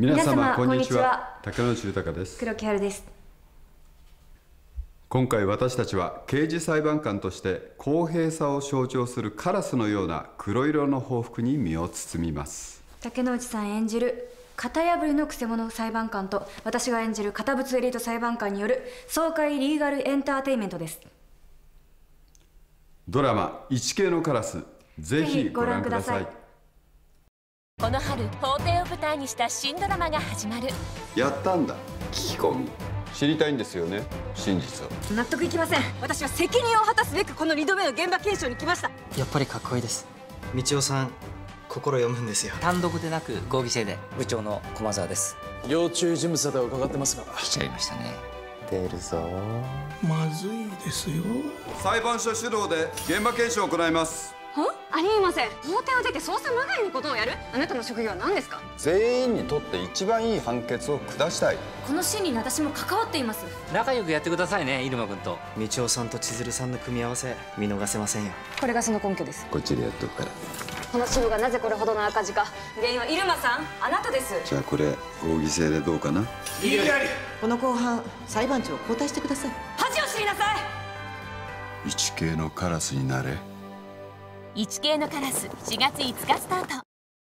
皆様こんにちは。竹野内豊です。 黒木春です。 今回私たちは刑事裁判官として公平さを象徴するカラスのような黒色の報復に身を包みます。 竹野内さん演じる型破りのくせ者裁判官と私が演じる堅物エリート裁判官による爽快リーガルエンターテインメントです。 ドラマ「イチケイのカラス」ぜひご覧ください。 この春法廷を舞台にした新ドラマが始まる。 やったんだ、聞き込み。知りたいんですよね、真実を。 納得いきません。 私は責任を果たすべくこの2度目の現場検証に来ました。 やっぱりかっこいいです。道夫さん心読むんですよ。 単独でなく合議制で。部長の駒沢です。 要注意人物だと伺ってますが。 来ちゃいましたね。 出るぞ。 まずいですよ。 裁判所主導で現場検証を行います。 ありえません。法廷を出て捜査まがいのことをやる。あなたの職業は何ですか。 全員にとって一番いい判決を下したい。 この審理に私も関わっています。 仲良くやってくださいね、入間君と。 道夫さんと千鶴さんの組み合わせ見逃せませんよ。 これがその根拠です。 こっちでやっとくから。 この支部がなぜこれほどの赤字か、原因は入間さん、あなたです。 じゃあこれ合議制でどうかな。 この後半裁判長を交代してください。 恥を知りなさい。 イチケイのカラスになれ。 イチケイのカラス4月5日スタート。